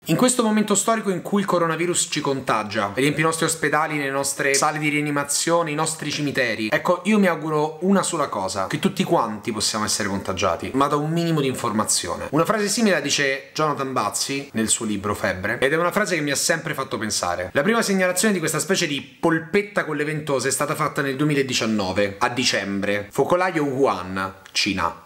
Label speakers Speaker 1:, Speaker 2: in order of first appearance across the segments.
Speaker 1: In questo momento storico in cui il coronavirus ci contagia, riempie i nostri ospedali, le nostre sale di rianimazione, i nostri cimiteri, ecco, io mi auguro una sola cosa: che tutti quanti possiamo essere contagiati, ma da un minimo di informazione. Una frase simile la dice Jonathan Bazzi nel suo libro Febbre, ed è una frase che mi ha sempre fatto pensare. La prima segnalazione di questa specie di polpetta con le ventose è stata fatta nel 2019, a dicembre. Focolaio Wuhan, Cina.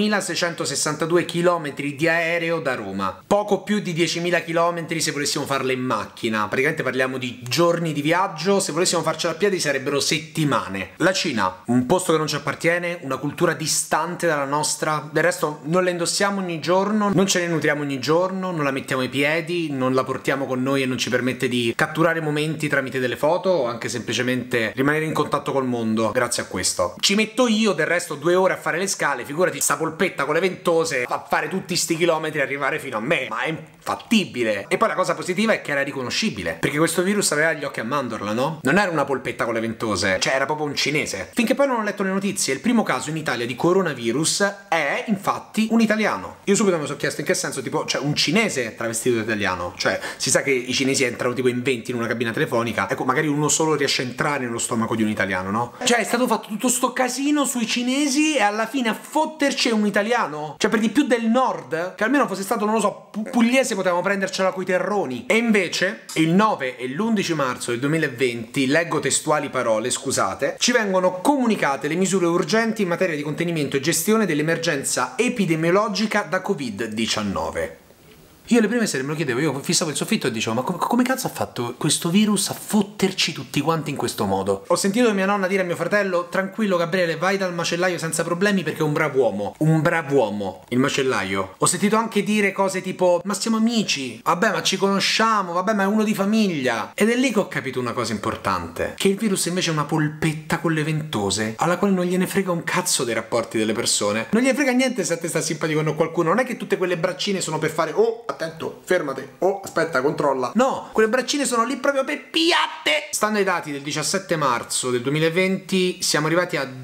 Speaker 1: 8.662 km di aereo da Roma. Poco più di 10.000 km se volessimo farle in macchina. Praticamente parliamo di giorni di viaggio. Se volessimo farcela a piedi sarebbero settimane. La Cina, un posto che non ci appartiene, una cultura distante dalla nostra. Del resto non la indossiamo ogni giorno, non ce ne nutriamo ogni giorno, non la mettiamo ai piedi, non la portiamo con noi e non ci permette di catturare momenti tramite delle foto o anche semplicemente rimanere in contatto col mondo grazie a questo. Ci metto io del resto 2 ore a fare le scale, figurati sta polpetta con le ventose a fare tutti sti chilometri e arrivare fino a me. Ma è fattibile. E poi la cosa positiva è che era riconoscibile, perché questo virus aveva gli occhi a mandorla, no? Non era una polpetta con le ventose, cioè era proprio un cinese. Finché poi non ho letto le notizie. Il primo caso in Italia di coronavirus è infatti un italiano. Io subito mi sono chiesto in che senso, tipo, cioè un cinese travestito da italiano. Cioè si sa che i cinesi entrano tipo in 20 in una cabina telefonica, ecco, magari uno solo riesce a entrare nello stomaco di un italiano, no? Cioè è stato fatto tutto sto casino sui cinesi e alla fine a fotterci è un italiano? Cioè per di più del nord, che almeno fosse stato, non lo so, pugliese, potevamo prendercela coi terroni. E invece il 9 e l'11 marzo del 2020, leggo testuali parole, scusate, ci vengono comunicate le misure urgenti in materia di contenimento e gestione dell'emergenza epidemiologica da Covid-19. Io le prime sere me lo chiedevo, io fissavo il soffitto e dicevo: ma come cazzo ha fatto questo virus a fotterci tutti quanti in questo modo? Ho sentito mia nonna dire a mio fratello: tranquillo Gabriele, vai dal macellaio senza problemi perché è un bravo uomo. Un bravo uomo, il macellaio. Ho sentito anche dire cose tipo: ma siamo amici, vabbè ma ci conosciamo, vabbè ma è uno di famiglia. Ed è lì che ho capito una cosa importante: che il virus invece è una polpetta con le ventose, alla quale non gliene frega un cazzo dei rapporti delle persone. Non gliene frega niente se a te sta simpatico con qualcuno. Non è che tutte quelle braccine sono per fare: oh, attento, fermate, oh, aspetta, controlla. No, quelle braccine sono lì proprio per piatte. Stando ai dati del 17 marzo del 2020 siamo arrivati a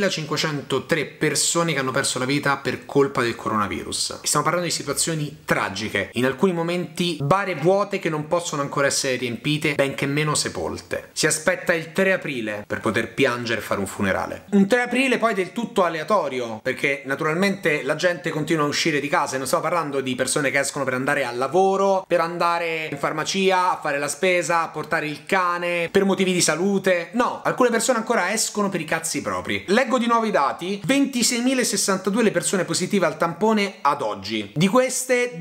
Speaker 1: 2503 persone che hanno perso la vita per colpa del coronavirus. Stiamo parlando di situazioni tragiche, in alcuni momenti bare vuote che non possono ancora essere riempite, benché meno sepolte. Si aspetta il 3 aprile per poter piangere e fare un funerale. Un 3 aprile poi del tutto aleatorio, perché naturalmente la gente continua a uscire di casa e non stiamo parlando di persone che escono per andare al lavoro, per andare in farmacia, a fare la spesa, a portare il cane, per motivi di salute. No, alcune persone ancora escono per i cazzi propri. Leggo di nuovo i dati: 26.062 le persone positive al tampone ad oggi. Di queste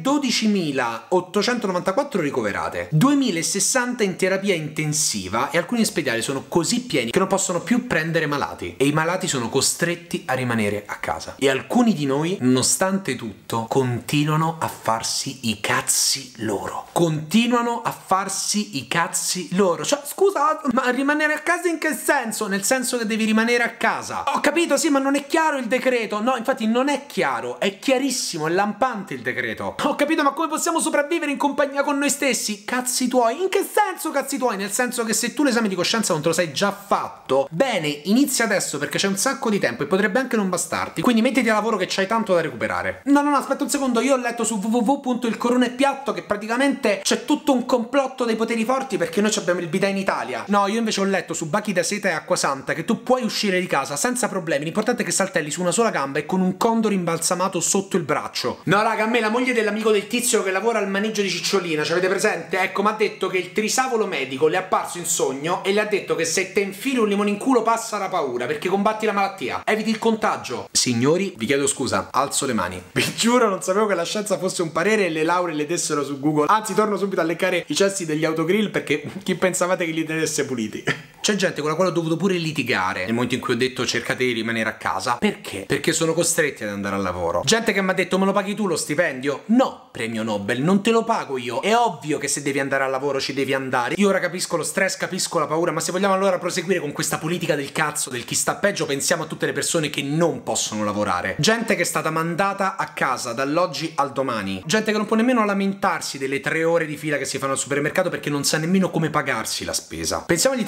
Speaker 1: 12.894 ricoverate, 2.060 in terapia intensiva e alcuni ospedali sono così pieni che non possono più prendere malati e i malati sono costretti a rimanere a casa. E alcuni di noi, nonostante tutto, continuano a farsi i cazzi loro. Continuano a farsi i cazzi loro. Cioè, scusa, ma rimanere a casa in che senso? Nel senso che devi rimanere a casa. Ho capito, sì, ma non è chiaro il decreto. No, infatti non è chiaro, è chiarissimo, è lampante il decreto. Ho capito, ma come possiamo sopravvivere in compagnia con noi stessi? Cazzi tuoi. In che senso cazzi tuoi? Nel senso che se tu l'esame di coscienza non te lo sei già fatto, bene, inizia adesso perché c'è un sacco di tempo e potrebbe anche non bastarti. Quindi mettiti a lavoro che c'hai tanto da recuperare. No, aspetta un secondo, io ho letto su www.ilcoronepiatto che praticamente c'è tutto un complotto dei poteri forti perché noi abbiamo il bidet in Italia. No, io invece ho letto su Bachi da Seta e Acquasanta che tu puoi uscire di casa senza problemi, l'importante è che saltelli su una sola gamba e con un condor imbalsamato sotto il braccio. No raga, a me la moglie dell'amico del tizio che lavora al maneggio di Cicciolina, ci avete presente? Ecco, mi ha detto che il trisavolo medico le è apparso in sogno e le ha detto che se te infili un limone in culo passa la paura perché combatti la malattia, eviti il contagio. Signori, vi chiedo scusa, alzo le mani. Vi giuro, non sapevo che la scienza fosse un parere e le lauree le dessero su Google. Anzi, torno subito a leccare i cessi degli autogrill perché chi pensavate che li tenesse puliti? C'è gente con la quale ho dovuto pure litigare nel momento in cui ho detto cercate di rimanere a casa. Perché? Perché sono costretti ad andare al lavoro. Gente che mi ha detto me lo paghi tu lo stipendio? No, premio Nobel, non te lo pago io. È ovvio che se devi andare al lavoro ci devi andare. Io ora capisco lo stress, capisco la paura, ma se vogliamo allora proseguire con questa politica del cazzo, del chi sta peggio, pensiamo a tutte le persone che non possono lavorare. Gente che è stata mandata a casa dall'oggi al domani. Gente che non può nemmeno lamentarsi delle 3 ore di fila che si fanno al supermercato perché non sa nemmeno come pagarsi la spesa. Pensiamo agli italiani che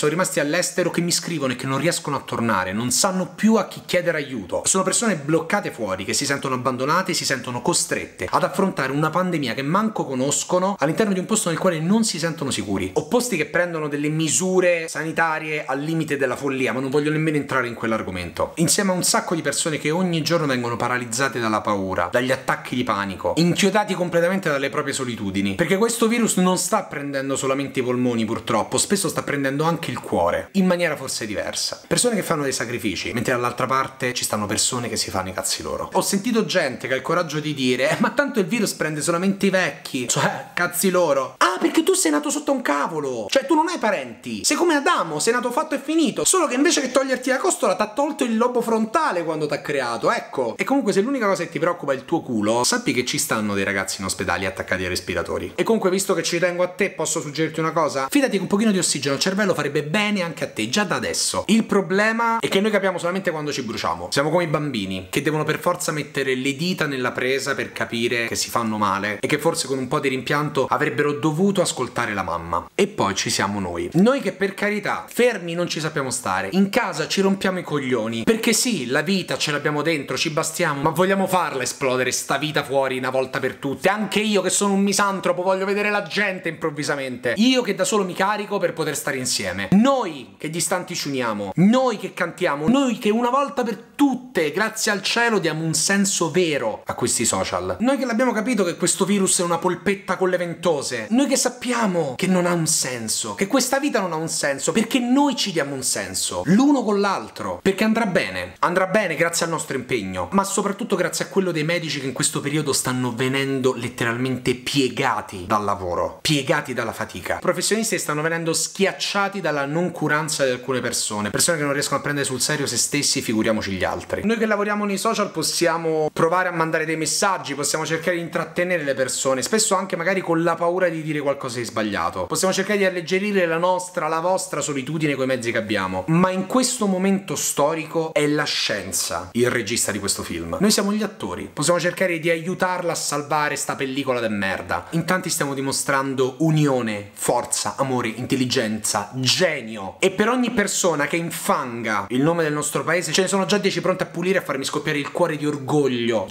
Speaker 1: sono rimasti all'estero che mi scrivono e che non riescono a tornare, non sanno più a chi chiedere aiuto. Sono persone bloccate fuori, che si sentono abbandonate, si sentono costrette ad affrontare una pandemia che manco conoscono all'interno di un posto nel quale non si sentono sicuri. Opposti che prendono delle misure sanitarie al limite della follia, ma non voglio nemmeno entrare in quell'argomento. Insieme a un sacco di persone che ogni giorno vengono paralizzate dalla paura, dagli attacchi di panico, inchiodati completamente dalle proprie solitudini. Perché questo virus non sta prendendo solamente i polmoni, purtroppo, spesso sta prendendo anche il cuore, in maniera forse diversa. Persone che fanno dei sacrifici, mentre dall'altra parte ci stanno persone che si fanno i cazzi loro. Ho sentito gente che ha il coraggio di dire ma tanto il virus prende solamente i vecchi, cioè cazzi loro. Ah, perché tu sei nato sotto un cavolo, cioè tu non hai parenti, sei come Adamo, sei nato fatto e finito, solo che invece che toglierti la costola t'ha tolto il lobo frontale quando t'ha creato, ecco. E comunque se l'unica cosa che ti preoccupa è il tuo culo, sappi che ci stanno dei ragazzi in ospedali attaccati ai respiratori. E comunque, visto che ci tengo a te, posso suggerirti una cosa? Fidati che un pochino di ossigeno al cervello farebbe bene anche a te, già da adesso. Il problema è che noi capiamo solamente quando ci bruciamo. Siamo come i bambini, che devono per forza mettere le dita nella presa per capire che si fanno male e che forse con un po' di rimpianto avrebbero dovuto ascoltare la mamma. E poi ci siamo noi. Noi che per carità, fermi non ci sappiamo stare, in casa ci rompiamo i coglioni, perché sì, la vita ce l'abbiamo dentro, ci bastiamo, ma vogliamo farla esplodere sta vita fuori una volta per tutte. Anche io che sono un misantropo voglio vedere la gente improvvisamente. Io che da solo mi carico per poter stare insieme. Noi che distanti ci uniamo, noi che cantiamo, noi che una volta per tutte, grazie al cielo, diamo un senso vero a questi social. Noi che l'abbiamo capito che questo virus è una polpetta con le ventose. Noi che sappiamo che non ha un senso, che questa vita non ha un senso, perché noi ci diamo un senso, l'uno con l'altro, perché andrà bene grazie al nostro impegno, ma soprattutto grazie a quello dei medici che in questo periodo stanno venendo letteralmente piegati dal lavoro, piegati dalla fatica, professionisti che stanno venendo schiacciati dalla noncuranza di alcune persone che non riescono a prendere sul serio se stessi, figuriamoci gli altri. Noi che lavoriamo nei social possiamo provare a mandare dei messaggi, possiamo cercare di intrattenere le persone, spesso anche magari con la paura di dire qualcosa di sbagliato, possiamo cercare di alleggerire la vostra solitudine coi mezzi che abbiamo, ma in questo momento storico è la scienza il regista di questo film. Noi siamo gli attori, possiamo cercare di aiutarla a salvare sta pellicola de merda. In tanti stiamo dimostrando unione, forza, amore, intelligenza, genio, e per ogni persona che infanga il nome del nostro paese ce ne sono già 10 pronte a pulire e a farmi scoppiare il cuore di orgoglio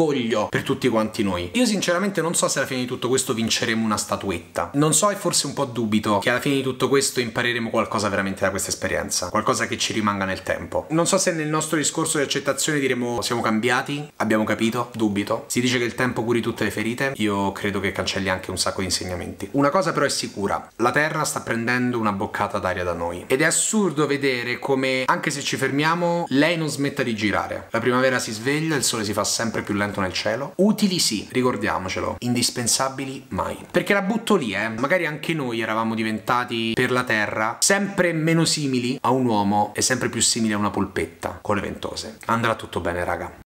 Speaker 1: per tutti quanti noi. Io sinceramente non so se alla fine di tutto questo vinceremo una statuetta, non so, e forse un po' dubito che alla fine di tutto questo impareremo qualcosa veramente da questa esperienza, qualcosa che ci rimanga nel tempo. Non so se nel nostro discorso di accettazione diremo siamo cambiati, abbiamo capito, dubito. Si dice che il tempo curi tutte le ferite, io credo che cancelli anche un sacco di insegnamenti. Una cosa però è sicura, la Terra sta prendendo una boccata d'aria da noi ed è assurdo vedere come anche se ci fermiamo lei non smetta di girare. La primavera si sveglia, il sole si fa sempre più lento nel cielo. Utili sì, ricordiamocelo, indispensabili mai. Perché la butto lì, magari anche noi eravamo diventati per la Terra sempre meno simili a un uomo e sempre più simili a una polpetta con le ventose. Andrà tutto bene, raga.